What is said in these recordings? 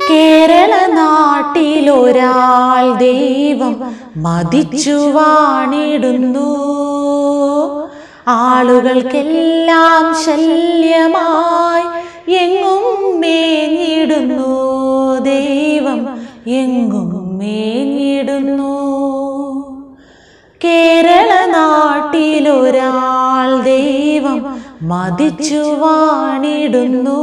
കേരള നാട്ടിലൊരാൾ ദൈവം മതിച്ചു വാണിടുന്നു. ആളുകൾക്കെല്ലാം ശല്യമായി എങ്ങും മേഞ്ഞിടുന്നു. ദൈവം എങ്ങും മേഞ്ഞിടുന്നു. കേരള നാട്ടിലൊരാൾ ദൈവം മതിച്ചു വാണിടുന്നു.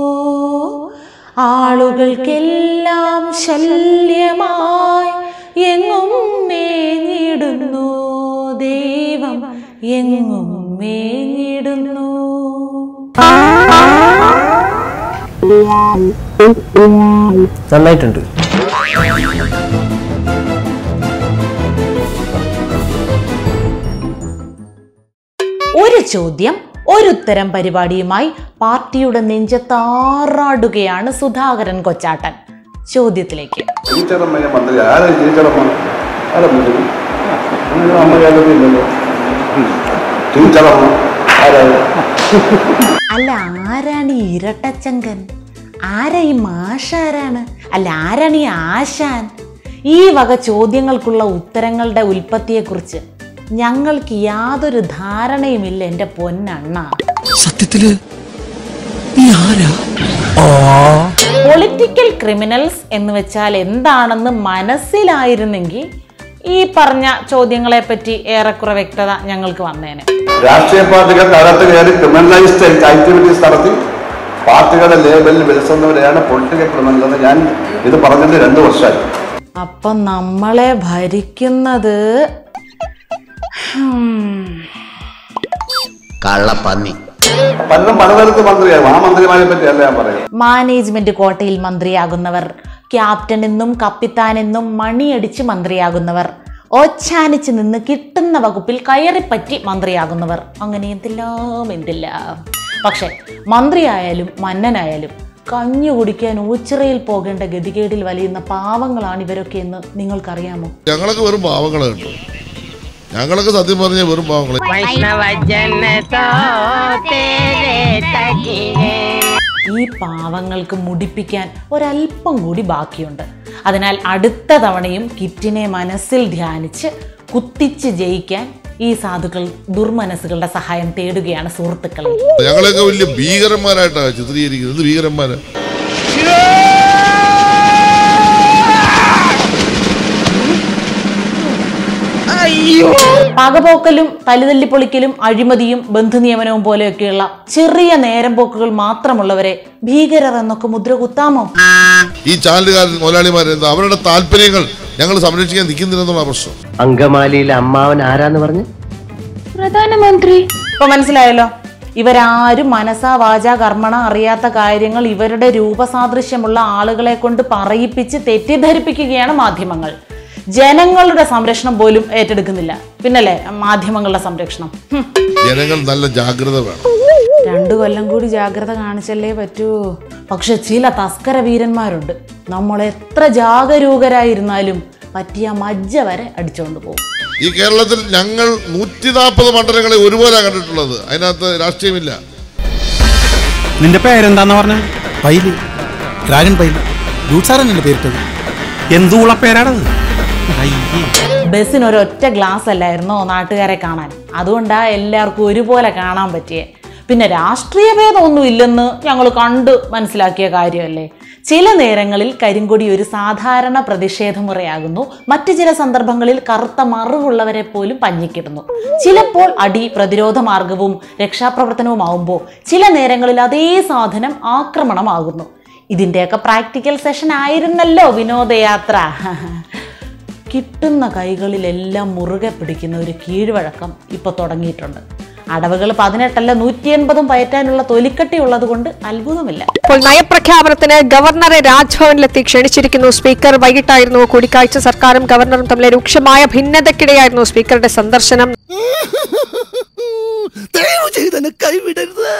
ആളുകൾക്കെല്ലാം ശല്യമായി എങ്ങും മേഞ്ഞിടുന്നു. ദൈവം എങ്ങും മേഞ്ഞിടുന്നു. നന്നായിട്ടുണ്ട്. ഒരു ചോദ്യം ഒരുത്തരം പരിപാടിയുമായി പാർട്ടിയുടെ നെഞ്ചത്താറാടുകയാണ് സുധാകരൻ കൊച്ചാട്ടൻ. ചോദ്യത്തിലേക്ക്. അല്ല, ആരാണ് ഈ ഇരട്ടച്ചങ്കൻ? ആരാ ഈ മാഷാരാണ്? അല്ല, ആരാണ് ഈ ആശാൻ? ഈ വക ചോദ്യങ്ങൾക്കുള്ള ഉത്തരങ്ങളുടെ ഉൽപ്പത്തിയെക്കുറിച്ച് ഞങ്ങൾക്ക് യാതൊരു ധാരണയുമില്ല എൻ്റെ പൊന്നണ്ണ. സത്യത്തില് പൊളിറ്റിക്കൽ ക്രിമിനൽസ് എന്ന് വെച്ചാൽ എന്താണെന്ന് മനസ്സിലായിരുന്നെങ്കിൽ ഈ പറഞ്ഞ ചോദ്യങ്ങളെ പറ്റി ഏറെക്കുറെ വ്യക്തത ഞങ്ങൾക്ക് വന്നേനെ. രാഷ്ട്രീയ പാർട്ടികൾക്ക് അകത്ത് കയറി ക്രിമിനലൈസ്ഡ് ആക്ടിവിറ്റീസ് നടത്തി പാർട്ടികളുടെ ലേബലിൽ വിളിക്കുന്നവരെയാണ് പൊളിറ്റിക്കൽ ക്രിമിനൽ എന്ന് ഞാൻ ഇത് പറഞ്ഞിട്ട് 2 വർഷമായി. അപ്പം നമ്മളെ ഭരിക്കുന്നത് കള്ളപ്പന്നി. പലരും പലതരത്തിൽ മന്ത്രിയാകും. ആ മന്ത്രിമാരെ പറ്റിയല്ല ഞാൻ പറയുന്നത്. മാനേജ്മെന്റ് കോട്ടയിൽ മന്ത്രിയാകുന്നവർ, ക്യാപ്റ്റൻ എന്നും കപ്പിത്താൻ എന്നും മണിയടിച്ച് മന്ത്രിയാകുന്നവർ, ഓച്ചാനിച്ച് നിന്ന് കിട്ടുന്ന വകുപ്പിൽ കയറിപ്പറ്റി മന്ത്രിയാകുന്നവർ, അങ്ങനെ എന്തെല്ലാം. പക്ഷെ മന്ത്രിയായാലും മന്നനായാലും കഞ്ഞു കുടിക്കാൻ ഊച്ചിറയിൽ പോകേണ്ട ഗതികേടിൽ വലിയുന്ന പാവങ്ങളാണ് ഇവരൊക്കെ എന്ന് നിങ്ങൾക്കറിയാമോ? ഞങ്ങളൊക്കെ വെറും പാവങ്ങളെ കണ്ടു. ഞങ്ങളൊക്കെ സത്യം പറഞ്ഞ വെറും പാവങ്ങളെ. ഈ പാവങ്ങൾക്ക് മുടിപ്പിക്കാൻ ഒരല്പം കൂടി ബാക്കിയുണ്ട്. അതിനാൽ അടുത്ത തവണയും കിറ്റിനെ മനസ്സിൽ ധ്യാനിച്ച് കുത്തിച്ച് ജയിക്കാൻ ഈ സാധുക്കൾ ദുർമനസ്സുകളുടെ സഹായം തേടുകയാണ് സുഹൃത്തുക്കളെ. ഞങ്ങളൊക്കെ വലിയ ഭീകരന്മാരായിട്ടാണ് ചിത്രീകരിക്കുന്നത്. ഭീകരന്മാരെ പകപോക്കലും തല്ലുതല്ലിപ്പൊളിക്കലും അഴിമതിയും ബന്ധുനിയമനവും പോലെയൊക്കെയുള്ള ചെറിയ നേരം പോക്കുകൾ മാത്രമുള്ളവരെ ഭീകരർ എന്നൊക്കെ മുദ്ര കുത്താമോ? ഈ ചാനലുകാരൻ മുതലാളിമാരെ അവരുടെ താല്പര്യങ്ങൾ ഞങ്ങൾ സംരക്ഷിക്കാൻ നിൽക്കുന്നില്ലെന്നുള്ള പ്രശ്നം. അങ്കമാലിയിലെ അമ്മാവൻ ആരാന്ന് പറഞ്ഞു? പ്രധാനമന്ത്രി. ഇപ്പൊ മനസ്സിലായല്ലോ, ഇവരാരും മനസാ വാചാ കർമ്മണ അറിയാത്ത കാര്യങ്ങൾ ഇവരുടെ രൂപസാദൃശ്യമുള്ള ആളുകളെ കൊണ്ട് പറയിപ്പിച്ച് തെറ്റിദ്ധരിപ്പിക്കുകയാണ് മാധ്യമങ്ങൾ. ജനങ്ങളുടെ സംരക്ഷണം പോലും ഏറ്റെടുക്കുന്നില്ല, പിന്നല്ലേ മാധ്യമങ്ങളുടെ സംരക്ഷണം. ജനങ്ങൾ നല്ല ജാഗ്രത വേണം. 2 കൊല്ലം കൂടി ജാഗ്രത കാണിച്ചല്ലേ പറ്റൂ. പക്ഷെ ചില തസ്കര വീരന്മാരുണ്ട്, നമ്മൾ എത്ര ജാഗരൂകരായിരുന്നാലും പറ്റിയ മജ്ജ വരെ അടിച്ചുകൊണ്ട് പോകും. ഈ കേരളത്തിൽ ഞങ്ങൾ 140 മണ്ഡലങ്ങളെ ഒരുപോലെ കണ്ടിട്ടുള്ളത്. അതിനകത്ത് രാഷ്ട്രീയമില്ല. നിന്റെ പേരെന്താന്ന് പറഞ്ഞ? Pile, dragon pile. ലൂസാറല്ലേ പേരിട്ടത്? എന്തുള്ള പേരാണത്? ബസ്സിന് ഒരൊറ്റ ഗ്ലാസ് അല്ലായിരുന്നോ നാട്ടുകാരെ കാണാൻ? അതുകൊണ്ടാ എല്ലാവർക്കും ഒരുപോലെ കാണാൻ പറ്റിയേ. പിന്നെ രാഷ്ട്രീയ ഭേദമൊന്നും ഇല്ലെന്ന് ഞങ്ങൾ കണ്ട് മനസ്സിലാക്കിയ കാര്യമല്ലേ. ചില നേരങ്ങളിൽ കരിങ്കൊടി ഒരു സാധാരണ പ്രതിഷേധമുറയാകുന്നു. മറ്റു ചില സന്ദർഭങ്ങളിൽ കറുത്ത മറുവുള്ളവരെ പോലും പഞ്ഞിക്കിടുന്നു. ചിലപ്പോൾ അടി പ്രതിരോധ മാർഗവും രക്ഷാപ്രവർത്തനവുമാവുമ്പോൾ ചില നേരങ്ങളിൽ അതേ സാധനം ആക്രമണമാകുന്നു. ഇതിൻ്റെയൊക്കെ പ്രാക്ടിക്കൽ സെഷൻ ആയിരുന്നല്ലോ വിനോദയാത്ര. കിട്ടുന്ന കൈകളിലെല്ലാം മുറുകെ പിടിക്കുന്ന ഒരു കീഴ്വഴക്കം ഇപ്പോൾ തുടങ്ങിയിട്ടുണ്ട്. അടവുകൾ 18 180 പയറ്റാനുള്ള തൊലിക്കട്ടി ഉള്ളത് കൊണ്ട് അത്ഭുതമില്ല. ഇപ്പോൾ നയപ്രഖ്യാപനത്തിന് ഗവർണറെ രാജ്ഭവനിലെത്തി ക്ഷണിച്ചിരിക്കുന്നു സ്പീക്കർ. വൈകിട്ടായിരുന്നു കൂടിക്കാഴ്ച. സർക്കാരും ഗവർണറും തമ്മിൽ രൂക്ഷമായ ഭിന്നതയ്ക്കിടെയായിരുന്നു സ്പീക്കറുടെ സന്ദർശനം. കൈവിടരുത്.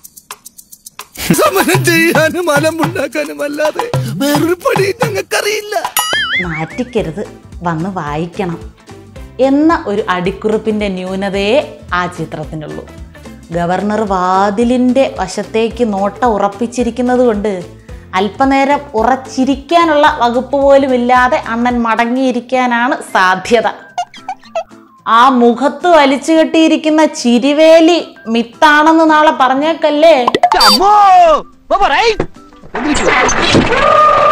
സമരം ചെയ്യാനും അലമുണ്ടാക്കാനും അല്ലാതെ വേറൊരു പണി ഞങ്ങൾക്കറിയില്ല. മാറ്റിക്കരുത്, വന്ന് വായിക്കണം എന്ന ഒരു അടിക്കുറിപ്പിൻ്റെ ന്യൂനതയെ ആ ചിത്രത്തിനുള്ളൂ. ഗവർണർ വാതിലിൻ്റെ വശത്തേക്ക് നോട്ട ഉറപ്പിച്ചിരിക്കുന്നത് കൊണ്ട് അല്പനേരം ഉറച്ചിരിക്കാനുള്ള വകുപ്പ് പോലും ഇല്ലാതെ അണ്ണൻ മടങ്ങിയിരിക്കാനാണ് സാധ്യത. ആ മുഖത്ത് വലിച്ചു കെട്ടിയിരിക്കുന്ന ചിരിവേലി മിത്താണെന്ന് നാളെ പറഞ്ഞേക്കല്ലേ.